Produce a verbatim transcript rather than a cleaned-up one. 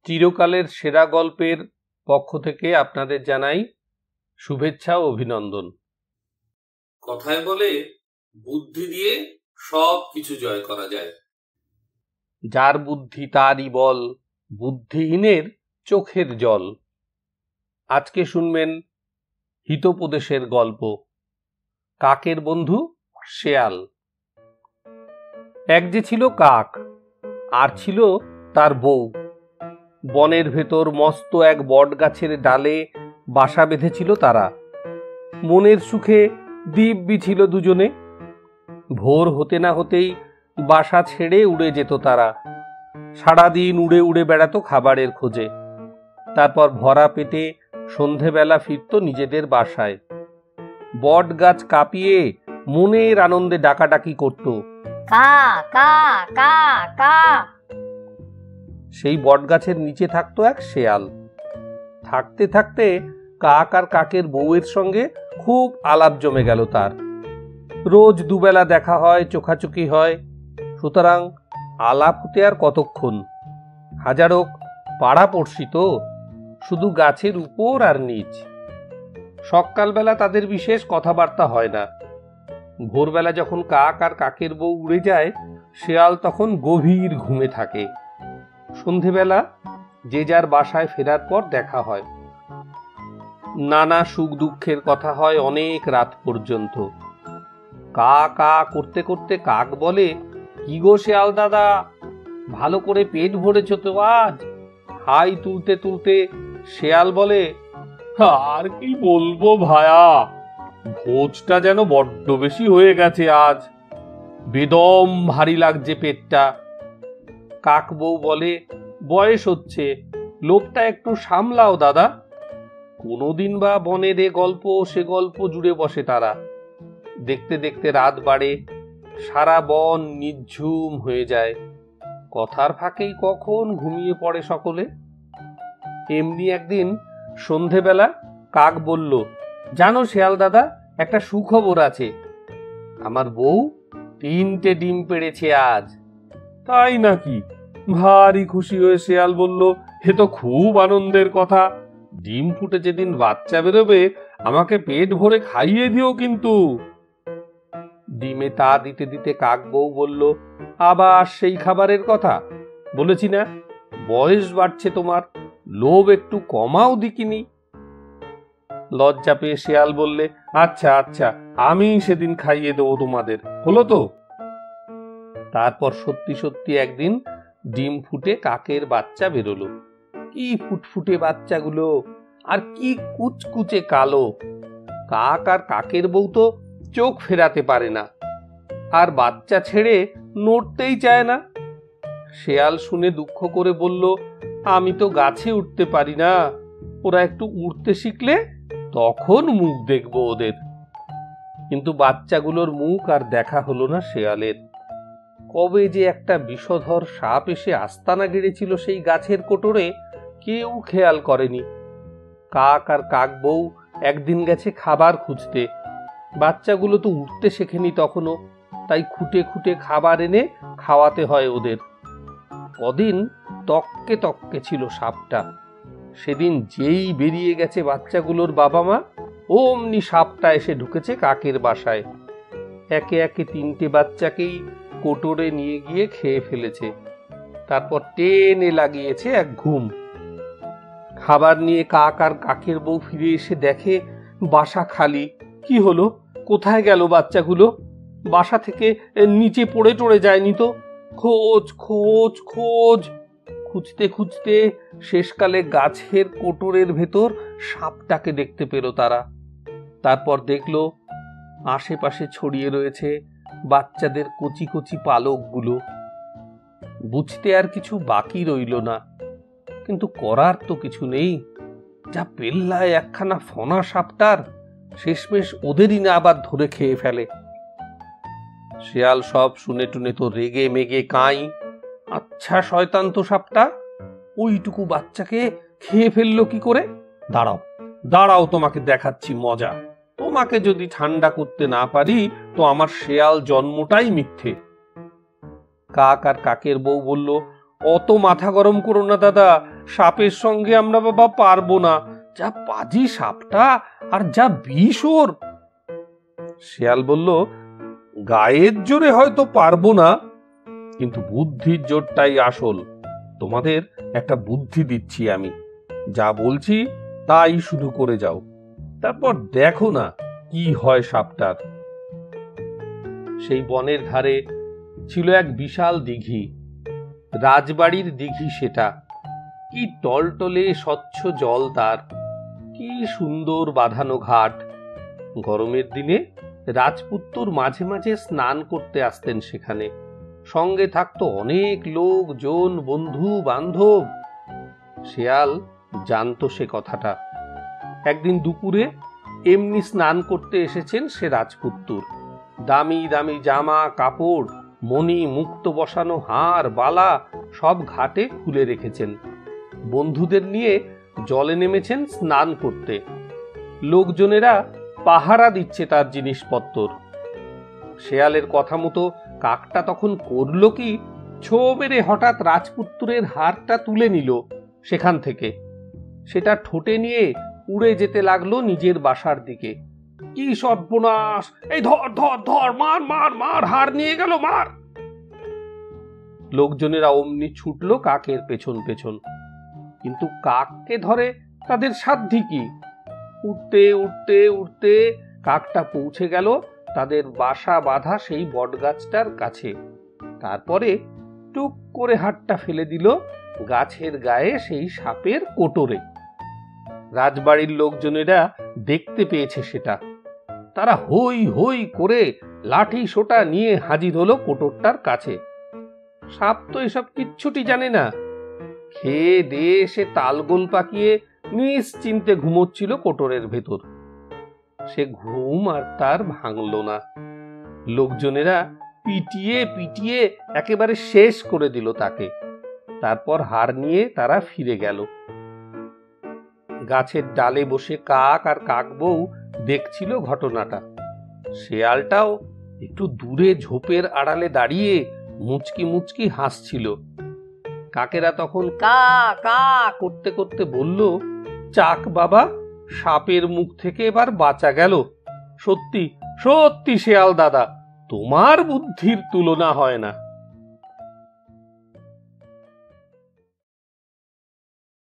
চিরকালের সেরা গল্পের পক্ষ থেকে আপনাদের জানাই শুভেচ্ছা ও অভিনন্দন। কথায় বলে বুদ্ধি দিয়ে সব কিছু জয় করা যায়। যার বুদ্ধি তারই বল, বুদ্ধিহীনের চোখের জল। আজকে শুনবেন হিতোপদেশের গল্প, কাকের বন্ধু শেয়াল। এক যে ছিল কাক, আর ছিল তার বউ। বনের ভেতর মস্ত এক বট গাছের ডালে বাসা বেঁধেছিল তারা। মনের সুখে দিব্যি ছিল দুজনে। ভোর হতে না হতেই বাসা ছেড়ে উড়ে যেত তারা। সারাদিন উড়ে উড়ে বেড়াতো খাবারের খোঁজে। তারপর ভরা পেটে সন্ধেবেলা ফিরত নিজেদের বাসায়। বট গাছ কাঁপিয়ে মনের আনন্দে ডাকাডাকি করত, কা কা কা কা। সেই বট গাছের নিচে থাকতো এক শেয়াল। থাকতে থাকতে কাক আর কাকের বউয়ের সঙ্গে খুব আলাপ জমে গেল তার। রোজ দুবেলা দেখা হয়, চোখাচোখি হয়। সুতরাং আলাপ হতে আর কতক্ষণ। হাজারো পাড়াপড়শি তো, শুধু গাছের উপর আর নিচ। সকালবেলা তাদের বিশেষ কথাবার্তা হয় না। ভোরবেলা যখন কাক আর কাকের বউ উড়ে যায়, শেয়াল তখন গভীর ঘুমে থাকে। সন্ধেবেলা যে যার বাসায় ফেরার পর দেখা হয়। নানা সুখ দুঃখের কথা হয় অনেক রাত পর্যন্ত। কা কা করতে করতে কাক বলে, কি গো শেয়াল দাদা, ভালো করে পেট ভরেছ তো আজ? হাই তুলতে তুলতে শেয়াল বলে, আর কি বলবো ভায়া, ভোজটা যেন বড্ড বেশি হয়ে গেছে আজ। বেদম ভারী লাগছে পেটটা। কাক বউ বলে, বয়স হচ্ছে, লোভটা একটু সামলাও দাদা। কোনোদিন বা বনের এ গল্প সে গল্প জুড়ে বসে তারা। দেখতে দেখতে রাত বাড়ে, সারা বন নিঝুম হয়ে যায়। কথার ফাঁকেই কখন ঘুমিয়ে পড়ে সকলে। এমনি একদিন সন্ধেবেলা কাক বলল, জানো শেয়াল দাদা, একটা সুখবর আছে। আমার বউ তিনটে ডিম পেড়েছে আজ। তাই নাকি? ভারী খুশি হয়ে শেয়াল বলল, এ তো খুব আনন্দের কথা। ডিম ফুটে যেদিন বাচ্চা বেরোবে আমাকে পেট ভরে খাইয়ে দিও কিন্তু। ডিমে তা দিতে দিতে কাক বউ বলল, আবার সেই খাবারের কথা? বলেছি না, বয়স বাড়ছে তোমার, লোভ একটু কমাও দিকিনি। লজ্জা পেয়ে শেয়াল বললে, আচ্ছা আচ্ছা, আমি সেদিন খাইয়ে দেবো তোমাদের, হলো তো? তারপর সত্যি সত্যি একদিন ডিম ফুটে কাকের বাচ্চা বেরোলো। কি ফুটফুটে বাচ্চাগুলো, আর কি কুচকুচে কালো। কাক আর কাকের বউ তো চোখ ফেরাতে পারে না, আর বাচ্চা ছেড়ে নড়তেই চায় না। শেয়াল শুনে দুঃখ করে বলল, আমি তো গাছে উঠতে পারি না, ওরা একটু উঠতে শিখলে তখন মুখ দেখবো ওদের। কিন্তু বাচ্চাগুলোর মুখ আর দেখা হলো না শেয়ালের। কবে যে একটা বিষধর সাপ এসে আস্তানা গেড়েছিল সেই গাছের কোটরে, কেউ খেয়াল করেনি। কাক আর কাক বউ একদিন গেছে খাবার খুঁজতে। বাচ্চাগুলো তো উঠতে শেখেনি তখনও, তাই খুঁটে খুঁটে খাবার এনে খাওয়াতে হয় ওদের। কদিন তককে তককে ছিল সাপটা। সেদিন যেই বেরিয়ে গেছে বাচ্চাগুলোর বাবা মা, অমনি সাপটা এসে ঢুকেছে কাকের বাসায়। একে একে তিনটে বাচ্চাকেই কোটরে নিয়ে গিয়ে খেয়ে ফেলেছে। তারপর টেনে লাগিয়েছে এক ঘুম। খাবার নিয়ে কাক আর কাকের বউ ফিরে এসে দেখে বাসা খালি। কি হলো, কোথায় গেল বাচ্চাগুলো? বাসা থেকে নিচে পড়ে টড়ে যায়নি তো? খোঁজ খোঁজ খোঁজ, খুঁজতে খুঁজতে শেষকালে গাছের কোটরের ভেতর সাপটাকে দেখতে পেল তারা। তারপর দেখলো আশেপাশে ছড়িয়ে রয়েছে বাচ্চাদের কচি কচি পালকগুলো। বুঝতে আর কিছু বাকি রইল না, কিন্তু করার তো কিছু নেই। যা পেল্লায় একখানা ফনা সাপটার, শেষমেশ ওদেরই না আবার ধরে খেয়ে ফেলে। শেয়াল সব শুনে টুনে তো রেগে মেগে কাঁই। আচ্ছা শয়তান তো সাপটা, ওইটুকু বাচ্চাকে খেয়ে ফেললো কি করে? দাঁড়াও দাঁড়াও, তোমাকে দেখাচ্ছি মজা। তোমাকে যদি ঠান্ডা করতে না পারি তো আমার শেয়াল জন্মটাই মিথ্যে। কাক আর কাকের বউ বলল, অত মাথা গরম করো না দাদা, সাপের সঙ্গে আমরা বাবা পারবো না, যা পাজি সাপটা আর যা বিষ ওর। শিয়াল বলল, গায়ের জোরে হয়তো পারবো না, কিন্তু বুদ্ধির জোরটাই আসল। তোমাদের একটা বুদ্ধি দিচ্ছি আমি, যা বলছি তাই শুধু করে যাও, তারপর দেখো না কি হয় সাপটার। সেই বনের ধারে ছিল এক বিশাল দিঘি, রাজবাড়ির দিঘি সেটা। কি টলটলে স্বচ্ছ জল তার, কি সুন্দর বাঁধানো ঘাট। গরমের দিনে রাজপুত্তর মাঝে মাঝে স্নান করতে আসতেন সেখানে, সঙ্গে থাকতো অনেক লোকজন, বন্ধু বান্ধব। শিয়াল জানতো সে কথাটা। একদিন দুপুরে এমনি স্নান করতে এসেছেন সে রাজপুত্তর। দামি দামি জামা কাপড়, মণি মুক্ত বসানো হার বালা সব ঘাটে খুলে রেখেছেন। বন্ধুদের নিয়ে জলে নেমেছেন স্নান করতে। লোকজনেরা পাহারা দিচ্ছে তার জিনিসপত্র। শেয়ালের কথা মতো কাকটা তখন করল কি, ছো মেরে হঠাৎ রাজপুত্রের হারটা তুলে নিল সেখান থেকে। সেটা ঠোঁটে নিয়ে উড়ে যেতে লাগলো নিজের বাসার দিকে। কি সর্বনাশ! এই ধর ধর ধর, মার মার মার, হার নিয়ে গেল, মার। লোকজনেরা অমনি ছুটলো কাকের পেছন পেছন, কিন্তু কাককে ধরে তাদের সাধ্যি কি? উঠতে উঠতে উঠতে কাকটা পৌঁছে গেল তাদের বাসা বাঁধা সেই বটগাছটার কাছে। তারপরে টুক করে হাতটা ফেলে দিল গাছের গায়ে সেই সাপের কোটরে। রাজবাড়ির লোকজনেরা দেখতে পেয়েছে সেটা। তারা হই হই করে লাঠি সোটা নিয়ে হাজির হলো কোটরটার কাছে। সাপ তো এসব কিচ্ছুটি জানে না। খেয়ে দিয়ে সে তালগোল পাকিয়ে নিশ্চিন্তে ঘুমোচ্ছিল কোটরের ভেতর। সে ঘুম আর তার ভাঙল না। লোকজনেরা পিটিয়ে পিটিয়ে একেবারে শেষ করে দিল তাকে। তারপর হার নিয়ে তারা ফিরে গেল। গাছের ডালে বসে কাক আর কাকবউ দেখছিল ঘটনাটা। শেয়ালটাও একটু দূরে ঝোপের আড়ালে দাঁড়িয়ে মুচকি মুচকি হাসছিল। কাকেরা তখন কা কা করতে করতে বলল, চাক বাবা, সাপের মুখ থেকে এবার বাঁচা গেল। সত্যি সত্যি শেয়াল দাদা, তোমার বুদ্ধির তুলনা হয় না।